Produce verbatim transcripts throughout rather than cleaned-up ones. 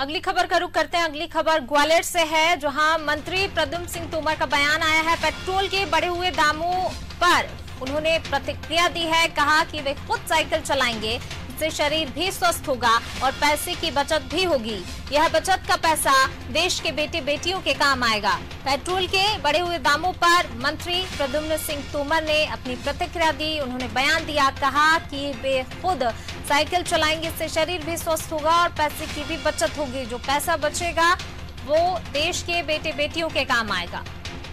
अगली खबर का रुख करते हैं। अगली खबर ग्वालियर से है, जहां मंत्री प्रद्युम्न सिंह तोमर का बयान आया है। पेट्रोल के बढ़े हुए दामों पर उन्होंने प्रतिक्रिया दी है। कहा कि वे खुद साइकिल चलाएंगे, इससे शरीर भी स्वस्थ होगा और पैसे की बचत भी होगी। यह बचत का पैसा देश के बेटे बेटियों के काम आएगा। पेट्रोल के बढ़े हुए दामों पर मंत्री प्रद्युम्न सिंह तोमर ने अपनी प्रतिक्रिया दी। उन्होंने बयान दिया, कहा कि वे खुद साइकिल चलाएंगे, इससे शरीर भी स्वस्थ होगा और पैसे की भी बचत होगी। जो पैसा बचेगा वो देश के बेटे बेटियों के काम आएगा।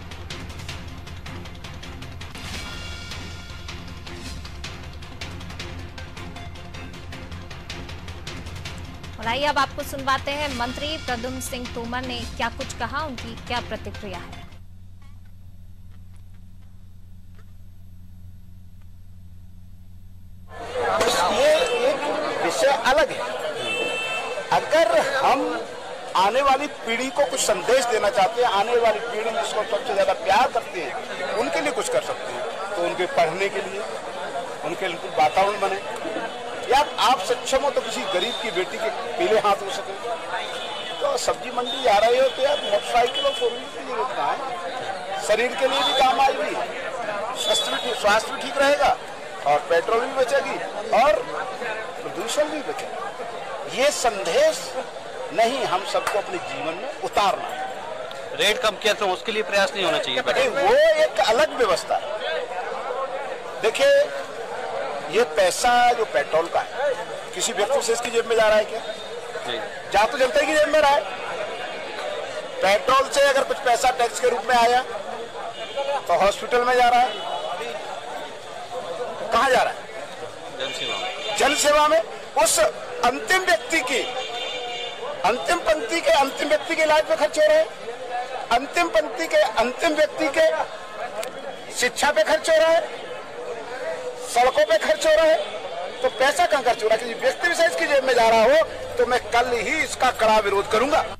और आइए अब आपको सुनवाते हैं मंत्री प्रद्युम्न सिंह तोमर ने क्या कुछ कहा, उनकी क्या प्रतिक्रिया है। ये एक विषय अलग है। अगर हम आने वाली पीढ़ी को कुछ संदेश देना चाहते हैं, आने वाली पीढ़ी जिसको सबसे ज्यादा प्यार करते हैं, उनके लिए कुछ कर सकते हैं, तो उनके पढ़ने के लिए उनके लिए वातावरण बने। या आप सक्षम हो तो किसी गरीब की बेटी के पीले हाथ हो सके। तो सब्जी मंडी जा रहे हो तो यार मोटरसाइकिल और फोर व्हीलर की जरूरत कहाँ है। शरीर के लिए भी काम आएगी, स्वास्थ्य भी स्वास्थ्य भी ठीक रहेगा और पेट्रोल भी बचेगी और प्रदूषण भी बचेगा। ये संदेश नहीं, हम सबको अपने जीवन में उतारना है। रेट कम किया तो उसके लिए प्रयास नहीं होना चाहिए। वो एक अलग व्यवस्था है। देखिए, ये पैसा जो पेट्रोल का है, किसी व्यक्ति से इसकी जेब में जा रहा है क्या? जा तो जनता की जेब में रहा है। पेट्रोल से अगर कुछ पैसा टैक्स के रूप में आया तो हॉस्पिटल में जा रहा है। कहाँ जा रहा है? जन सेवा में। जन सेवा में उस अंतिम व्यक्ति की, अंतिम पंक्ति के अंतिम व्यक्ति के इलाज में खर्च हो रहे हैं। अंतिम पंक्ति के अंतिम व्यक्ति के शिक्षा पे खर्च हो रहा है, सड़कों पे खर्च हो रहा है। तो पैसा कहाँ खर्च हो रहा है? किसी व्यक्ति विशेष की जेब में जा रहा हो तो मैं कल ही इसका कड़ा विरोध करूंगा।